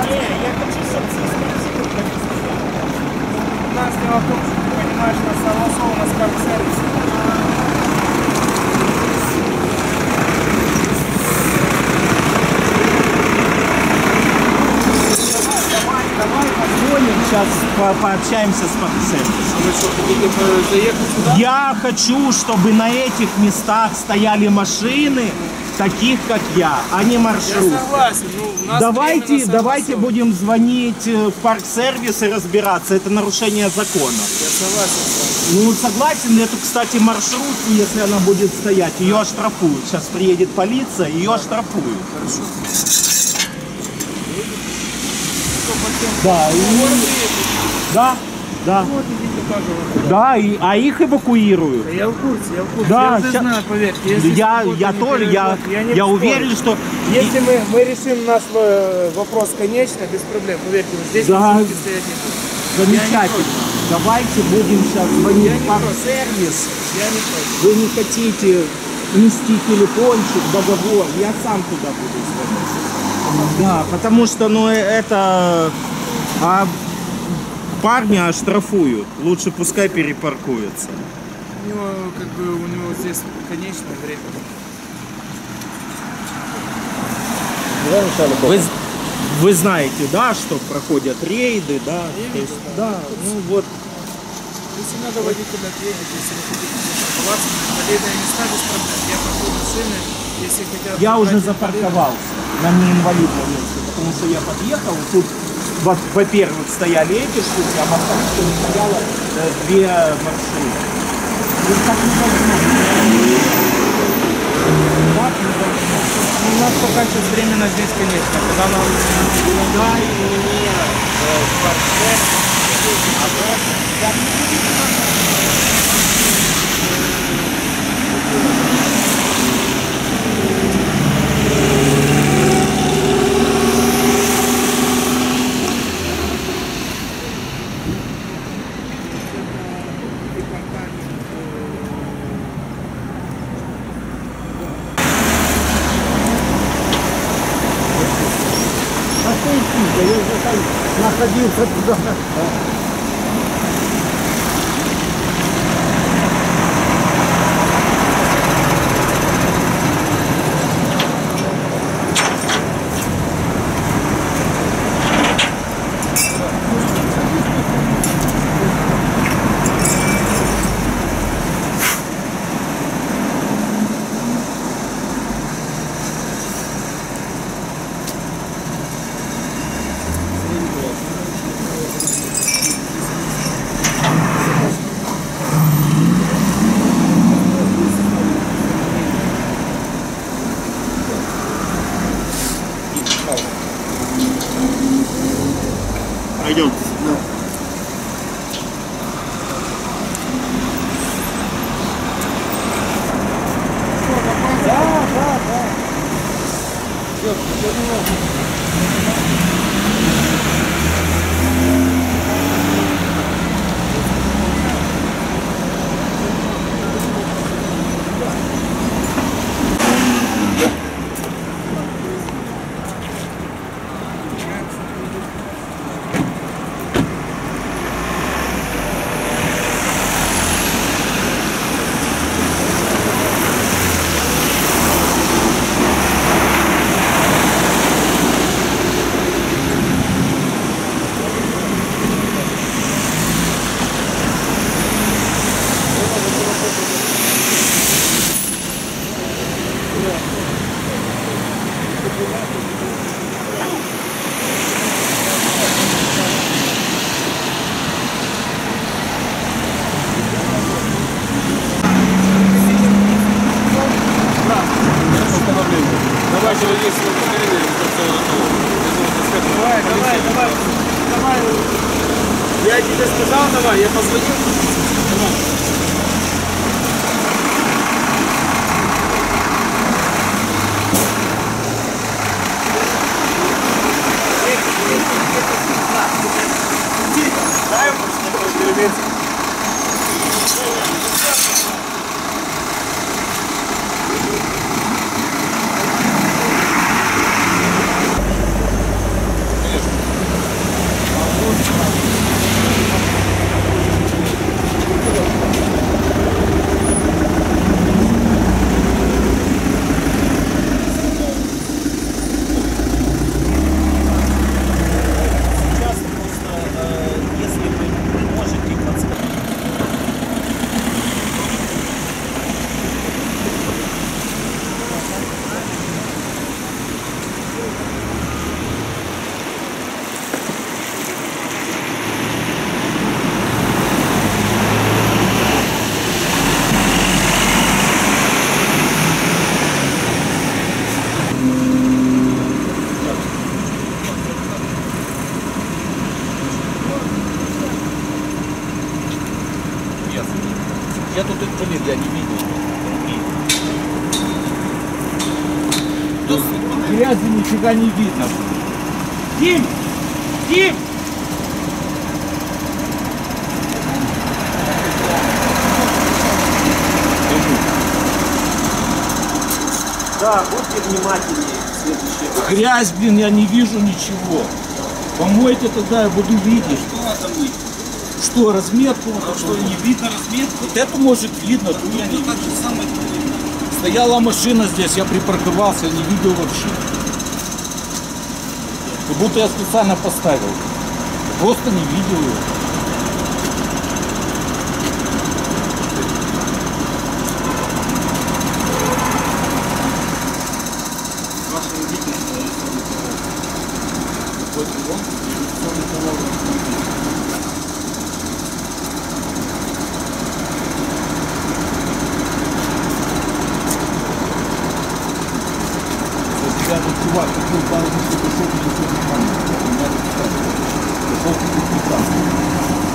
я хочу, чтобы все спросили. У нас дело в том, что ты понимаешь, у нас согласовано с парк-сервисом. Давай позвоним, сейчас пообщаемся с парк-сервисом. Вы что, хотите заехать сюда? Я хочу, чтобы на этих местах стояли машины, таких как я, а не маршрут. Я согласен. Ну, у нас Давайте будем звонить в парк-сервис и разбираться. Это нарушение закона. Я согласен с вами. Ну, согласен, эту, кстати, маршрутку, если она будет стоять, ее оштрафуют. Сейчас приедет полиция, ее оштрафуют. Хорошо. Да, да. Вот идите покажу. Да, а их эвакуируют. Я в курсе, Да, я уже знаю, поверьте. Если Я суббота тоже, не переработает, я не уверен, что... Если мы решим наш вопрос конечно, без проблем, поверьте, вот здесь Да. будете стоять не тут. Замечательно. Давайте будем сейчас звонить Я не в парк-сервис. Я не против. Вы не хотите нести телефончик, договор, я сам туда буду звонить. Да, потому что, ну, это... А парня оштрафуют. Лучше пускай перепаркуется. У него, у него здесь конечное время. Вы знаете, да, что проходят рейды, да? То есть, да, ну вот. Если надо водителя ответить, если вы хотите запарковаться, полезные места без проблем. Я паркую машины, если хотят... Я уже запарковался на неинвалидном месте, потому что я подъехал, тут, во-первых, стояли эти штуки, а во-вторых, стояло две маршруты. Вот так не должно быть. Так не должно быть. У нас пока сейчас временно здесь, конечно, когда нам Дай мне парк-сервис, а дальше я не буду. Я уже там находился туда. Пойдем. Давайте вот здесь давай. Я тебе сказал, давай, я позвонил. Давай. Дай ему что-то Я тут инвалид, я не видел. Тут грязи нифига не видно. Дим! Дим! Да, будьте внимательнее в следующий раз. Грязь, блин, я не вижу ничего. Помойте тогда, я буду видеть. Что надо мыть? Что, разметку? А что, не видно разметку? Вот это может видно, тут я не Ну так же самое. Стояла машина здесь, я припарковался, не видел вообще. Как будто я специально поставил. Просто не видел ее. Ваши родители, Рядом чувак, купил пару минут, пришел, мне все нормально. У меня тут так. Пришел купить металл.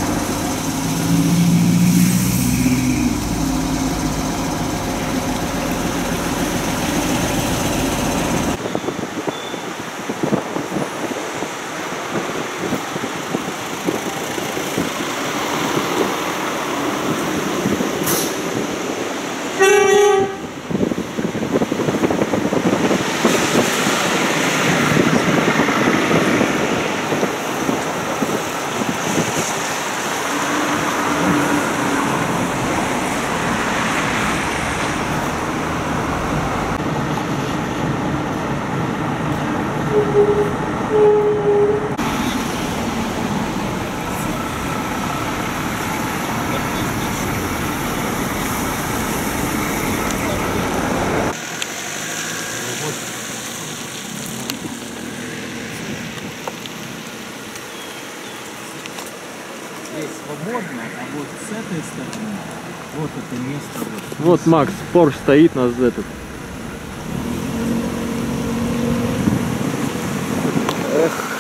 Здесь свободно, а вот с этой стороны, вот это место. Вот Макс, Порш стоит нас этот. Эх.